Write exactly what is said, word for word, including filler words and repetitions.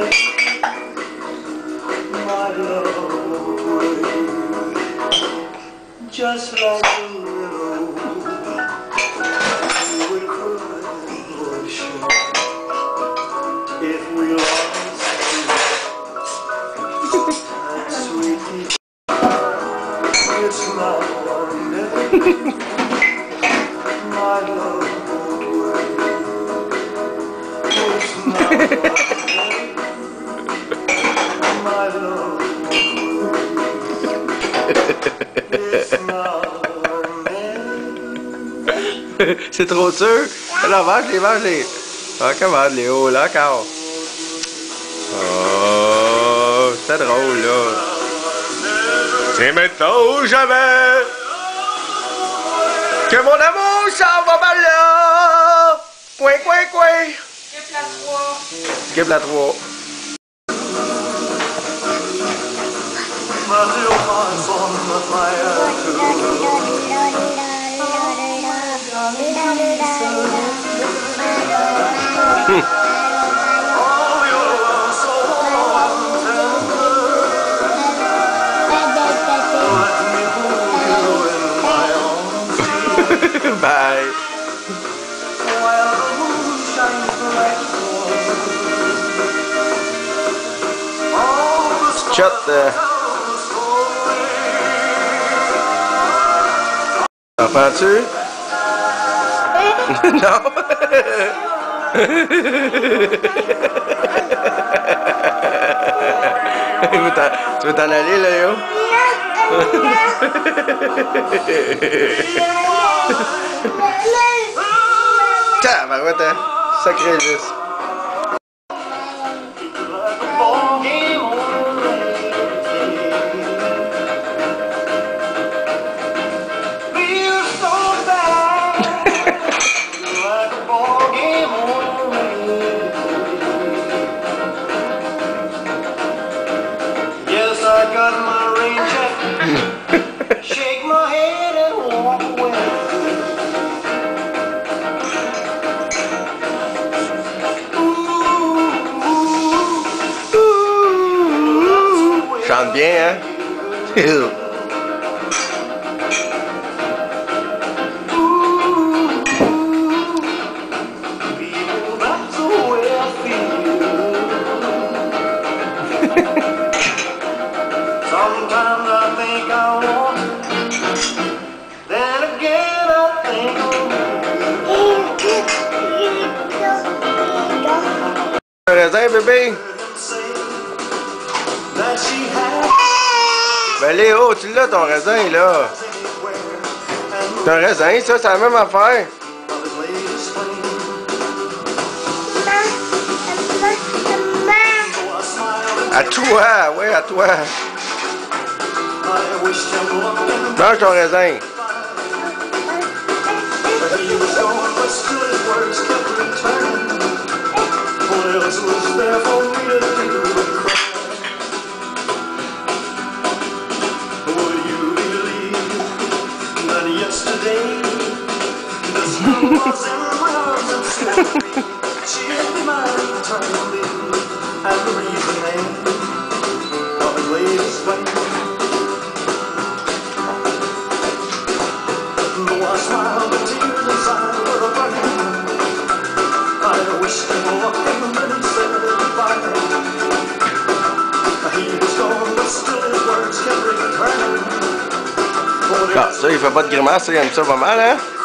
my love away. Just like a little you would cry ocean if we lost that sweet heat. It's my one day, my love away. It's my one day, my love away. C'est trop sûr? Alors, mange-les, mange-les. Encore, les hauts, là, encore. Oh, c'était drôle, là. C'est maintenant ou jamais que mon amour s'en va mal là. Coin, coin, coin. Skip la trois. Skip la trois. My little heart's on the fire too. Hmm. Oh, your love so warm and tender. Let me hold you in my arms, dear. Bye. While the moon shines bright all the stars Shut the... T'entends-tu? Non! Tu veux t'en aller, là, yo? Tiens, ben ouais, t'as sacré juste. I got my rain jacket, shake my head and walk away. Ooh, ooh, ooh. Chante bien, hein? That's the way I feel. Sometimes I think I want, then again I think Un raisin, bébé? that she had. Ben Léo, tu l'as ton raisin, là. C'est un raisin, ça, c'est la même affaire. À toi, ouais, à toi. Mange ton raisin. Ah, ça, il fait pas de grimace, il aime ça pas mal, hein?